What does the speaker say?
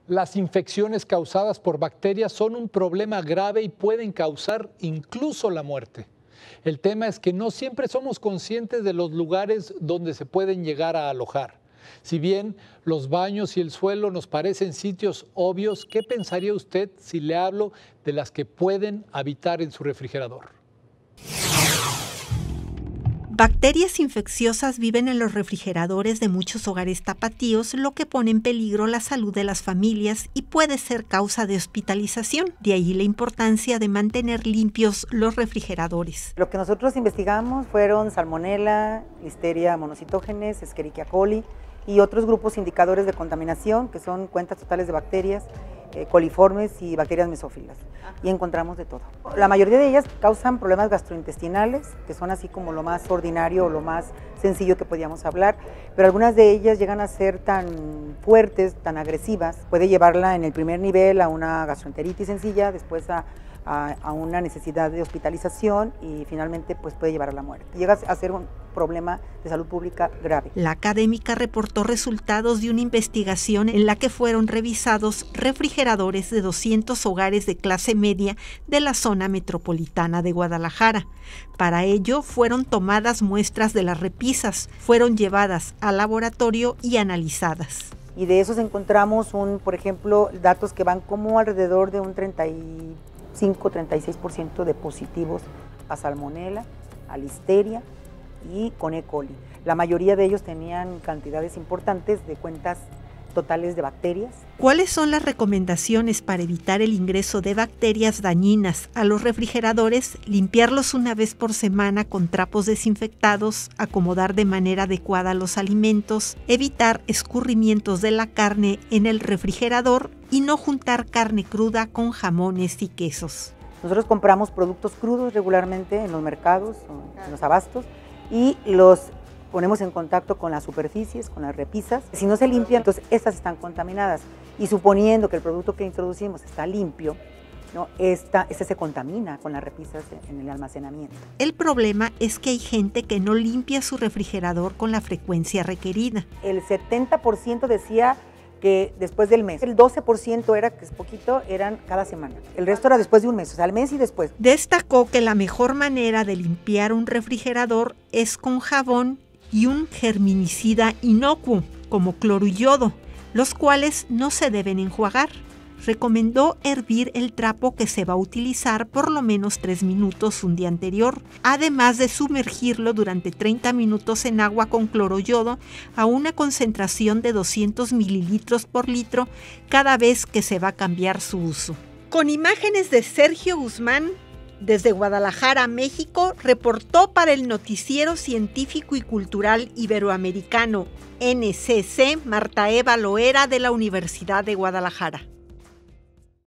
Las infecciones causadas por bacterias son un problema grave y pueden causar incluso la muerte. El tema es que no siempre somos conscientes de los lugares donde se pueden llegar a alojar. Si bien los baños y el suelo nos parecen sitios obvios, ¿qué pensaría usted si le hablo de las que pueden habitar en su refrigerador? Bacterias infecciosas viven en los refrigeradores de muchos hogares tapatíos, lo que pone en peligro la salud de las familias y puede ser causa de hospitalización. De ahí la importancia de mantener limpios los refrigeradores. Lo que nosotros investigamos fueron Salmonella, Listeria monocytogenes, Escherichia coli y otros grupos indicadores de contaminación, que son cuentas totales de bacterias, coliformes y bacterias mesófilas, y encontramos de todo. La mayoría de ellas causan problemas gastrointestinales, que son así como lo más ordinario o lo más sencillo que podíamos hablar, pero algunas de ellas llegan a ser tan fuertes, tan agresivas, puede llevarla en el primer nivel a una gastroenteritis sencilla, después a una necesidad de hospitalización y finalmente pues puede llevar a la muerte. Llega a ser un problema de salud pública grave. La académica reportó resultados de una investigación en la que fueron revisados refrigeradores de 200 hogares de clase media de la zona metropolitana de Guadalajara. Para ello fueron tomadas muestras de las repisas, fueron llevadas al laboratorio y analizadas. Y de esos encontramos, por ejemplo, datos que van como alrededor de un 35-36% de positivos a Salmonella, a Listeria y con E. coli. La mayoría de ellos tenían cantidades importantes de cuentas totales de bacterias. ¿Cuáles son las recomendaciones para evitar el ingreso de bacterias dañinas a los refrigeradores? Limpiarlos una vez por semana con trapos desinfectados, acomodar de manera adecuada los alimentos, evitar escurrimientos de la carne en el refrigerador y no juntar carne cruda con jamones y quesos. Nosotros compramos productos crudos regularmente en los mercados, en los abastos, y los ponemos en contacto con las superficies, con las repisas. Si no se limpian, entonces estas están contaminadas. Y suponiendo que el producto que introducimos está limpio, ¿no? Este se contamina con las repisas en el almacenamiento. El problema es que hay gente que no limpia su refrigerador con la frecuencia requerida. El 70% decía que después del mes, el 12% era, que es poquito, eran cada semana. El resto era después de un mes, o sea, al mes y después. Destacó que la mejor manera de limpiar un refrigerador es con jabón y un germinicida inocuo, como cloro y yodo, los cuales no se deben enjuagar. Recomendó hervir el trapo que se va a utilizar por lo menos 3 minutos un día anterior, además de sumergirlo durante 30 minutos en agua con cloro yodo a una concentración de 200 mililitros por litro cada vez que se va a cambiar su uso. Con imágenes de Sergio Guzmán, desde Guadalajara, México, reportó para el Noticiero Científico y Cultural Iberoamericano, NCC, Marta Eva Loera, de la Universidad de Guadalajara.